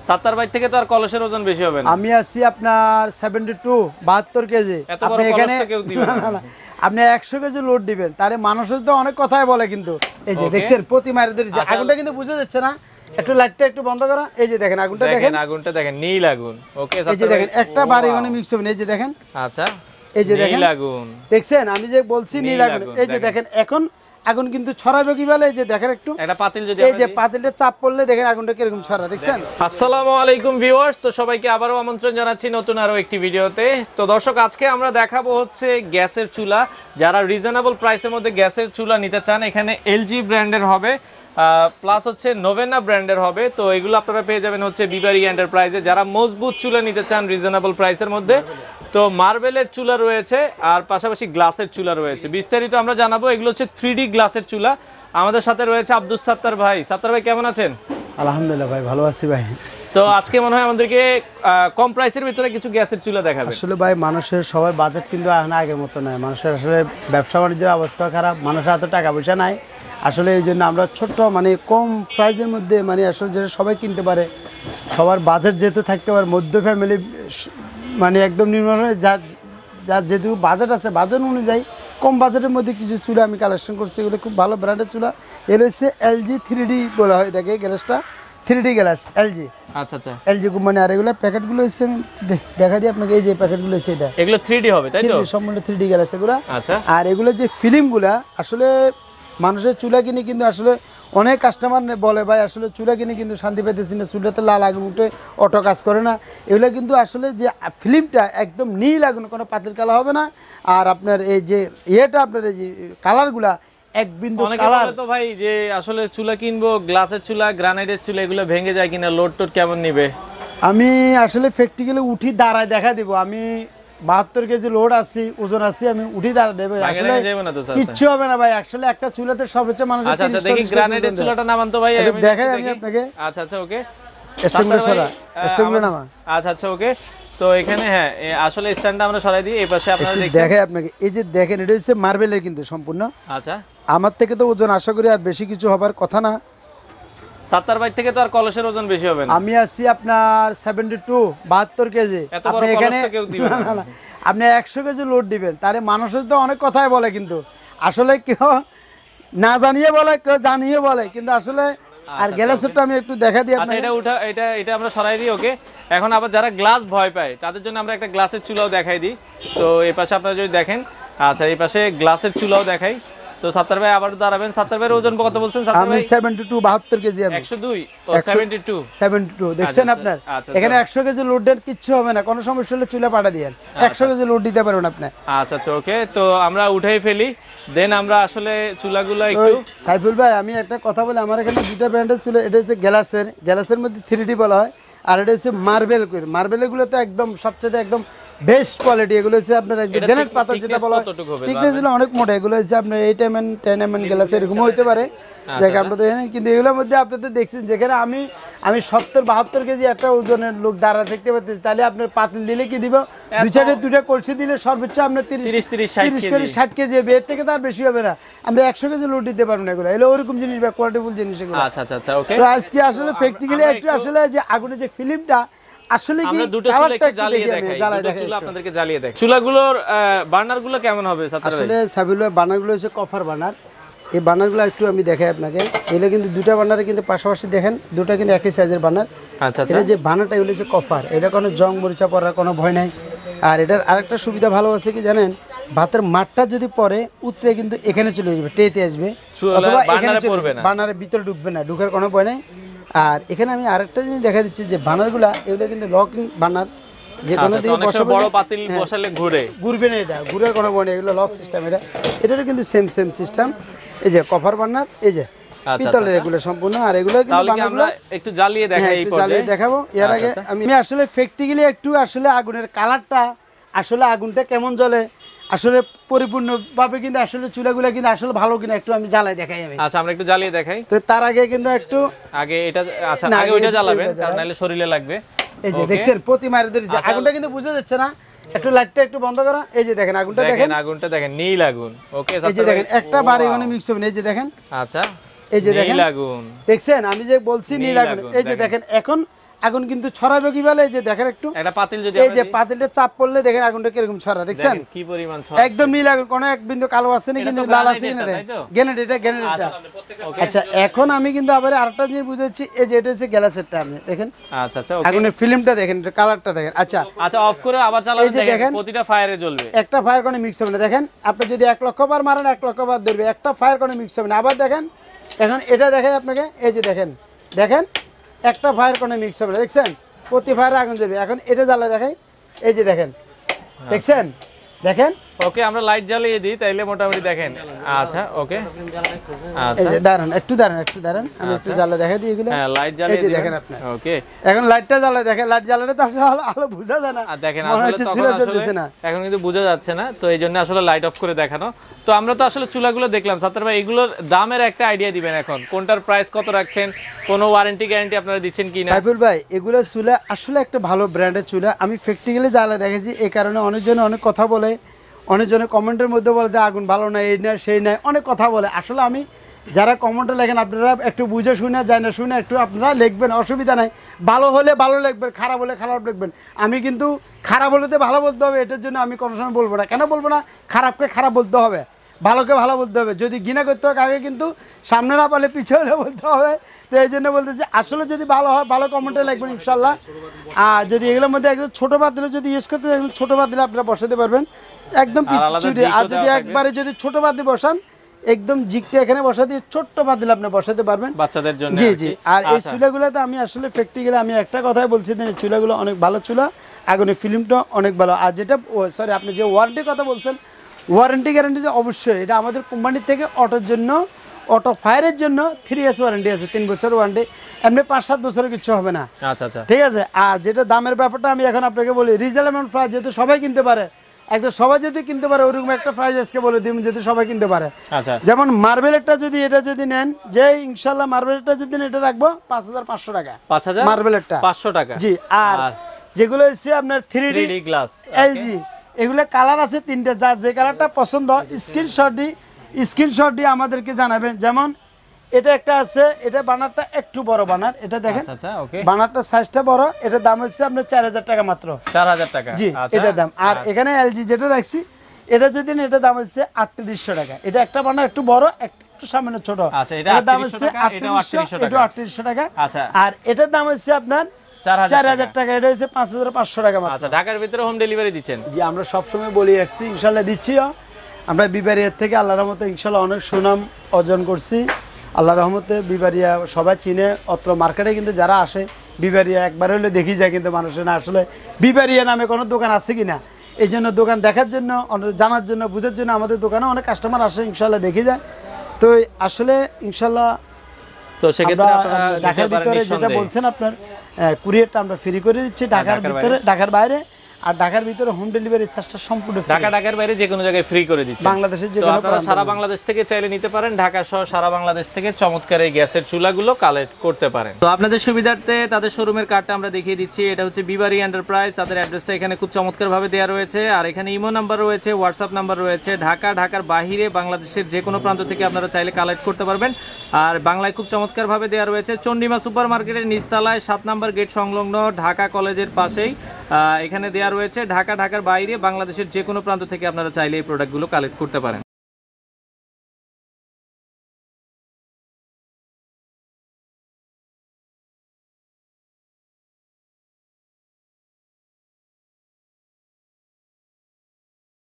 সাত্তার ভাই থেকে তো আর কলসের ওজন বেশি হবে না। আমি আছি আপনার 72 কেজি। আপনি এখানে না আপনি 100 কেজি লোড দিবেন, তারে মানুষের তো অনেক কথাই বলে, কিন্তু এই যে দেখছেন প্রতি মারে ধরেছে আগুনটা কিন্তু বুঝা যাচ্ছে না। একটু লাইটটা একটু বন্ধ করা, এই যে দেখেন আগুনটা আগুনটা দেখেন, নীল আগুন। ওকে, এই যে দেখেন একটা বাড়ি ওখানে মিক্স হবে, এই যে দেখেন। আচ্ছা, এই যে দেখেন নীল আগুন দেখছেন, আমি যে বলছি নীল আগুন, এই যে দেখেন এখন আগুন কিন্তু ছড়াবে কিভাবে, এই যে দেখেন একটু একটা পাতিল যদি এই যে পাতিলটা চাপ পড়লে দেখেন আগুনটা কিরকম ছড়া, দেখছেন। আসসালামু আলাইকুম ভিউয়ার্স, তো সবাইকে আবারও আমন্ত্রণ জানাচ্ছি নতুন আরো একটি ভিডিওতে। তো দর্শক, আজকে আমরা দেখাবো হচ্ছে গ্যাসের চুলা। যারা রিজনেবল প্রাইসের মধ্যে গ্যাসের চুলা নিতে চান, এখানে এলজি ব্র্যান্ডের হবে, প্লাস হচ্ছে নোভেনা ব্র্যান্ডের হবে। তো এগুলো আপনারা পেয়ে যাবেন হচ্ছে বিবারি এন্টারপ্রাইজে। যারা মজবুত চুলা নিতে চান রিজনেবল প্রাইসের মধ্যে, তো মার্বেলের চুলা রয়েছে আর পাশাপাশি গ্লাসের চুলা রয়েছে। বিস্তারিত আমরা জানাবো। এগুলো হচ্ছে 3D গ্লাসের চুলা। আমাদের সাথে রয়েছে আব্দুল সাত্তার ভাই। সাত্তার ভাই কেমন আছেন? আলহামদুলিল্লাহ ভাই, ভালো আছি ভাই। তো আজকে মনে হয় আমাদেরকে কম প্রাইসের ভিতরে কিছু গ্যাসের চুলা দেখাবে। আসলে ভাই মানুষের সবাই বাজেট কিন্তু এখন আগের মতো নয়, মানুষের আসলে ব্যবসা বাণিজ্যের অবস্থা খারাপ, মানুষের এত টাকা পয়সা নাই। আসলে এই জন্য আমরা ছোট্ট মানে কম প্রাইসের মধ্যে মানে আসলে যেটা সবাই কিনতে পারে, সবার বাজেট যেহেতু থাকতে পারে, মধ্য ফ্যামিলি মানে একদম নিম্ন, যার যেটুকু বাজেট আছে বাজেট অনুযায়ী কম বাজেটের মধ্যে কিছু চুলা আমি কালেকশন করছি। এগুলো খুব ভালো ব্র্যান্ডের চুলা। এগুলো হচ্ছে এলজি 3D বলা হয় এটাকে, গ্যাসটা 3D গ্যাস এলজি। আচ্ছা আচ্ছা, এলজি কোম্পানি। আর এগুলো প্যাকেটগুলো হচ্ছে দেখা দিই আপনাকে, এই যে প্যাকেটগুলো হচ্ছে এটা, এগুলো 3D হবে তাই তো? সম্পূর্ণ 3D গ্যাস এগুলো। আচ্ছা, আর এগুলো যে ফিল্মগুলা আসলে মানুষের চুলা কিনে কিন্তু আসলে অনেক কাস্টমার বলে ভাই আসলে চুলা কিনে কিন্তু শান্তি পেতেছি না, চুলাতে লাল আগুন উঠে অটো কাজ করে না। এগুলো কিন্তু আসলে যে ফিল্মটা একদম নীল আগুন, কোনো পাতিল কালার হবে না। আর আপনার এই যে ইয়েটা আপনার এই যে কালারগুলা এক বিন্দু কালার। তো ভাই যে আসলে চুলা কিনবো, গ্লাসের চুলা, গ্রানাইটের চুলা, এগুলো ভেঙে যায় কিনা, লোড টোড কেমন নিবে? আমি আসলে প্র্যাকটিক্যালি উঠি দাঁড়ায় দেখা দিব। আমি 72 কেজি লোড আছি, ওজন আছি, আমি উঠি দাঁড়া দেবো, আসলে কিচ্ছু হবে না ভাই। আসলে একটা চুলাতে সর্বোচ্চ মানুষ। আচ্ছা আচ্ছা, দেখি গ্রানাইটের চুলাটা নামান তো ভাই, দেখাই আমি আপনাকে। আচ্ছা আচ্ছা, ওকে, স্ট্যান্ডগুলো সরা, স্ট্যান্ডগুলো নামা। আচ্ছা আচ্ছা, ওকে। তো এখানে হ্যাঁ আসলে স্ট্যান্ডটা আমরা সরাই দিই। এই পাশে আপনারা দেখেন, দেখাই আপনাকে, এই যে দেখেন এটা হচ্ছে মার্বেলের কিন্তু সম্পূর্ণ। আচ্ছা, আমার থেকে তো ওজন আশা করি আর বেশি কিছু হবার কথা না। সাত্তার ভাই থেকে তো আর কলসের ওজন বেশি হবে না। আমি আছি আপনার 72 কেজি। আপনি এখানে না আপনি 100 কেজি লোড দিবেন, তারে মানুষের তো অনেক কথাই বলে, কিন্তু আসলে কেউ না জানিয়ে বলে, কেউ জানিয়ে বলে, কিন্তু আসলে আর গ্যাসেরটা আমি একটু দেখা দিই আপনাকে। এটা উঠা, এটা আমরা সরাই দিই। ওকে, এখন আবার যারা গ্লাস ভয় পায় তাদের জন্য আমরা একটা গ্লাসের চুলাও দেখাই দিই। তো এই পাশে আপনারা যদি দেখেন, আচ্ছা এই পাশে গ্লাসের চুলাও দেখাই। তো সাত্তার ভাই আবার দাঁড়াবেন। সাত্তার ভাইয়ের ওজন কত বলছেন? সাত্তার ভাই 72 কেজি। আমি 102 ও 72 দেখছেন আপনার এখানে 100 কেজি লোড দেন কিচ্ছু হবে না, কোনো সমস্যা হলে চুলা পাঠা দিয়েন, 100 কেজি লোড দিতে পারবেন আপনি। আচ্ছা আচ্ছা, ওকে। তো আমরা উঠাই ফেলি, দেন আমরা আসলে চুলাগুলো একটু। সাইফুল ভাই আমি একটা কথা বলি, আমার এখানে দুটো ব্র্যান্ডের চুলা, এটা হচ্ছে গ্যাসের মধ্যে 3D বলা হয়, আর এটা হচ্ছে মার্বেলগুলো তো একদম সবচেয়ে একদম বেস্ট কোয়ালিটি। এগুলো হচ্ছে আপনার গ্রানাইট পাথর যেটা বলা হয়, ঠিকনেস দিলে অনেক মোটা। এগুলো হচ্ছে আপনার 8 mm 10 mm গ্লাস এরকম হইতে পারে, যাকে আপনারা দেখেন। কিন্তু এগুলোর মধ্যে আপনাদের দেখছেন যেখানে আমি 70-72 কেজি একটা ওজনের লোক দাঁড়া দেখতে পাচ্ছি, তাহলে আপনার পাতিল দিলে কি দিব, দুই সাইডে দুইটা কলসি দিলে সর্বোচ্চ আপনার 30-60 কেজি হবে, এর থেকে তো আর বেশি হবে না। আমরা 100 কেজি লোড দিতে পারবো না। এগুলো এলো ওরকম জিনিস বা কোয়ালিটিফুল জিনিস এগুলো। আচ্ছা আচ্ছা, ওকে। তো আজকে আসলে প্র্যাকটিক্যালি একটু আসলে যে আগুনের যে ফিল্মটা আসলে কি দুটো চুলা একটু জ্বালিয়ে দেখাই, দুটো চুলা আপনাদেরকে জ্বালিয়ে দেখাই। চুলাগুলোর বার্নারগুলো কেমন হবে সাত্তার ভাই? আসলে সাবিলুর বার্নারগুলো হচ্ছে কপার বার্নার। এই বার্নারগুলো একটু আমি দেখাই আপনাকে। এগুলো কিন্তু দুটো বার্নারে কিন্তু পাশাপাশি দেখেন, দুটো কিন্তু একই সাইজের বার্নার। আচ্ছা, এটা যে বার্নারটা এগুলো হচ্ছে কপার, এটা কোনো জং মরিচা পড়ার কোনো ভয় নাই। আর এটার আরেকটা সুবিধা ভালো আছে কি জানেন, ভাতের মাঠটা যদি পরে উতরে কিন্তু এখানে চলে আসবে, ট্রেতে আসবে, অথবা এখানে চলবে না, বার্নারের ভিতরে ঢুকবে না, ঢুকার কোনো ভয় নাই। আর এখানে আমি আরেকটা জিনিস দেখা দিচ্ছি যে বার্নারগুলো এগুলো কিন্তু লকিং বার্নার, যে কোনো দিকে বড় পাতিল বসালে ঘুরবে না, এটা ঘুরার কোনো ভয় নেই, এগুলো লক সিস্টেম। এটারও কিন্তু সেম সিস্টেম। এই যে কভার বার্নার, এই যে পিতলের, এগুলো সম্পূর্ণ। আর এগুলো কিন্তু আমরা একটু জ্বালিয়ে দেখাই, এই পর্যায়ে দেখাবো। এর আগে আমি আসলে প্র্যাকটিক্যালি একটু আসলে আগুনের কালারটা, আসলে আগুনটা কেমন জ্বলে আসলে পরিপূর্ণভাবে কিন্তু আসলে চুলাগুলো কিন্তু আসলে ভালো কিনা একটু আমি জ্বালাই দেখাই আমি। আচ্ছা, আমরা একটু জ্বালিয়ে দেখাই। তো তার আগে কিন্তু একটু আগে এটা, আচ্ছা আগে ওইটা জ্বালাবেন, কারণ নাহলে শরীরে লাগবে। এই যে দেখছেন প্রতি মারে ধরেছে আগুনটা কিন্তু বুঝা যাচ্ছে না, একটু লাইটটা একটু বন্ধ করা। এই যে দেখেন আগুনটা দেখেন নীল আগুন। ওকে, এই যে দেখেন একটা বাড়ি ওখানে মিক্স হবে, এই যে দেখেন। আচ্ছা, এই যে দেখেন নীল আগুন দেখছেন, আমি যে বলছি নীল আগুন। এই যে দেখেন এখন আগুন কিন্তু ছড়াবে কি বলে, এই যে দেখেন একটু একটা পাতিল যদি এই যে পাতিলটা চাপ পড়লে দেখেন আগুনটা কিরকম ছড়া, দেখছেন কি পরিমাণ একদম নীল আগুন, কোনো এক বিন্দু কালো আছে না, কিন্তু লাল আছে কিনা দেখেন, গ্যানেট। আচ্ছা এখন আমি কিন্তু আবার আরেকটা জিনিস বুঝাচ্ছি, এই যে এটা হচ্ছে গ্যালাসেরটা, আপনি দেখেন আচ্ছা আচ্ছা ওকে আগুনের ফিল্মটা দেখেন, কালারটা দেখেন। আচ্ছা আচ্ছা অফ করে আবার চালাবেন, দেখেন প্রতিটা ফায়ারে জ্বলবে, একটা ফায়ার কোনো মিক্স হবে না। দেখেন আপনি যদি 1 লক্ষ বার মারেন 1 লক্ষ বার ধরবে, একটা ফায়ার কোনো মিক্স হবে না। আবার দেখেন এখন এটা দেখাই আপনাকে, এই যে দেখেন একটা ফায়ার কোনো মিক্স হবে না, দেখছেন প্রতি ফায়ারে আগুন জ্বলবে। এখন এটা জ্বালা দেখাই, এই যে দেখেন, দেখছেন দেখেন। ওকে আমরা লাইট জ্বালিয়ে দিই তাইলে মোটামুটি দেখেন। আচ্ছা ওকে এই যে দাঁড়ান একটু দাঁড়ান আমি একটু জ্বালা দেখাই দিই এগুলো। হ্যাঁ লাইট জ্বালিয়ে দিই, দিবেন দেখেন আপনি ওকে এখন লাইটটা জ্বালা দেখেন, লাইট জ্বালালে তো আসলে আলো বোঝা যায় না, আর দেখেন মনে আসলে হচ্ছে তখন সিরা আসলে জ্বলতেছে না। এখন কিন্তু বোঝা যাচ্ছে না, তো এই জন্য আসলে লাইট অফ করে দেখানো। তো আমরা তো আসলে চুলাগুলো দেখলাম, সাত্তার ভাই এগুলোর দামের একটা আইডিয়া দিবেন এখন, কোনটার প্রাইস কত রাখছেন, কোনো ওয়ারেন্টি গ্যারান্টি আপনারা দিচ্ছেন কিনা? সাইফুল ভাই এগুলো চুলা আসলে একটা ভালো ব্র্যান্ডের চুলা, আমি প্র্যাকটিক্যালি জ্বালা দেখেছি, এই কারণে অনেকজন অনেক কথা বলে, অনেকজনে কমেন্টের মধ্যে বলে যে আগুন ভালো না, এই না সেই নাই, অনেক কথা বলে। আসলে আমি যারা কমেন্টে লেখেন আপনারা একটু বুঝে শুনে যায় না শুনে একটু আপনারা লিখবেন, অসুবিধা নাই, ভালো হলে ভালো লিখবেন, খারাপ হলে খারাপ লিখবেন। আমি কিন্তু খারাপ হলে তো ভালো বলতে হবে, এটার জন্য আমি কোনো সময় বলবো না। কেন বলবো না? খারাপকে খারাপ বলতে হবে, ভালোকে ভালো বলতে হবে, যদি ঘৃণা করতে হয় আগে কিন্তু সামনে না পারলে পিছনে বলতে হবে। তো এই জন্য বলতেছি আসলে যদি ভালো হয় ভালো কমেন্টে লিখবেন ইনশাল্লাহ। আর যদি এগুলোর মধ্যে একদম ছোটো পাতিলে যদি ইউজ করতে চান, ছোটো পাতিলে আপনারা বসাতে পারবেন একদম পিছুড়ে। আর যদি একবারে যদি ছোটো পাতিল বসান একদম জিগতে এখানে বসা দিয়ে ছোট্ট পাতিল আপনি বসাতে পারবেন বাচ্চাদের জন্য। জি জি। আর এই চুলাগুলোতে আমি আসলে প্র্যাকটিক্যালি আমি একটা কথাই বলছি যে এই চুলাগুলো অনেক ভালো চুলা, আগুনের ফিল্মটা অনেক ভালো। আর যেটা সরি আপনি যে ওয়ারেন্টির কথা বলছেন, ওয়ারেন্টি গ্যারান্টি তো অবশ্যই, এটা আমাদের কোম্পানির থেকে অটোর জন্য, অটো ফায়ারের জন্য 3 ইয়ার্স ওয়ারেন্টি আছে, 3 বছর ওয়ারেন্টি, এমনি 5-7 বছরের কিছু হবে না। আচ্ছা আচ্ছা ঠিক আছে। আর যেটা দামের ব্যাপারটা আমি এখন আপনাকে বলি, রিজনেবল প্রাইস যেহেতু সবাই কিনতে পারে, একদম সবাই যদি কিনতে পারে ওরকম একটা প্রাইস আজকে বলে দিন যদি সবাই কিনতে পারে। আচ্ছা যেমন মার্বেলেরটা যদি এটা যদি নেন, যে ইনশাআল্লাহ মার্বেলেরটা যদি এটা রাখবো 5500 টাকা, 5000 মার্বেলেরটা 500 টাকা জি। আর যেগুলো হচ্ছে আপনার 3D গ্লাস এলজি, এগুলো কালার আছে 3টে, যার যে কালারটা পছন্দ স্ক্রিনশট দিয়ে আমাদেরকে জানাবেন। যেমন এটা একটা আছে, এটা বানারটা একটু বড় বানার, এটা দেখেন আচ্ছা ওকে বানারটা সাইজটা বড়, এটা দাম হচ্ছে আপনার 4000 টাকা মাত্র, 4000 টাকা জি এটা দাম। আর এখানে এলজি যেটা রাখছি এটা যদি এটা দাম হচ্ছে 3800 টাকা, এটা একটা বানার একটু বড় একটু সামান্য ছোট, আচ্ছা এটা দাম হচ্ছে 3800 এটা 3800 টাকা। আচ্ছা আর এটার দাম হচ্ছে আপনার 4000 টাকা, এটা হচ্ছে 5500 টাকা মাত্র। আচ্ছা ঢাকার ভিতরে হোম ডেলিভারি দিচ্ছেন? জি আমরা সবসময় বলি আসছি, ইনশাল্লাহ দিচ্ছিও। আমরা বিবারিয়ার থেকে আল্লাহর রহমতে ইনশাল্লাহ অনেক সুনাম অর্জন করছি আল্লাহর রহমতে। বিবারিয়া সবাই চিনে, অত্র মার্কেটে কিন্তু যারা আসে বিবারিয়া একবার হলে দেখি যায়, কিন্তু মানুষের না আসলে বিবারিয়া নামে কোনো দোকান আছে কিনা, এই জন্য দোকান দেখার জন্য, জানার জন্য, বুঝার জন্য আমাদের দোকানে অনেক কাস্টমার আসে, ইনশাল্লাহ দেখি যায়। তো আসলে ইনশাল্লাহ তো সেক্ষেত্রে ঢাকার ভিতরে যেটা বলছেন আপনার কুরিয়ারটা আমরা ফ্রি করে দিচ্ছি, ঢাকার ভিতরে, ঢাকার বাইরে। আর ঢাকার ভিতরে হোম ডেলিভারি চার্জটা সম্পূর্ণ ফ্রি, ঢাকার বাইরে যে কোনো জায়গায় ফ্রি করে দিচ্ছি। বাংলাদেশের যে কোনো, আপনারা সারা বাংলাদেশ থেকে চাইলে নিতে পারেন, ঢাকা সহ সারা বাংলাদেশ থেকে চমৎকার এই গ্যাসের চুলাগুলো কালেক্ট করতে পারেন। তো আপনাদের সুবিধার্থে তাদের শোরুমের কার্ডটা আমরা দেখিয়ে দিচ্ছি। এটা হচ্ছে বিবারি এন্টারপ্রাইজ, তাদের অ্যাড্রেসটা এখানে খুব চমৎকার ভাবে দেওয়া রয়েছে। আর এখানে ইমো নাম্বার রয়েছে, হোয়াটসঅ্যাপ নাম্বার রয়েছে। ঢাকার বাইরে বাংলাদেশের যে কোনো প্রান্ত থেকে আপনারা চাইলে কালেক্ট করতে পারবেন। আর বাংলায় খুব চমৎকার ভাবে দেওয়া রয়েছে। চন্ডিমা সুপার মার্কেটের নিচতলায় 7 নম্বর গেট সংলগ্ন ঢাকা কলেজের পাশেই এখানে দেওয়া রয়েছে। ঢাকার বাইরে বাংলাদেশের যে কোনো প্রান্ত থেকে আপনারা চাইলে এই প্রোডাক্টগুলো কালেক্ট করতে পারেন।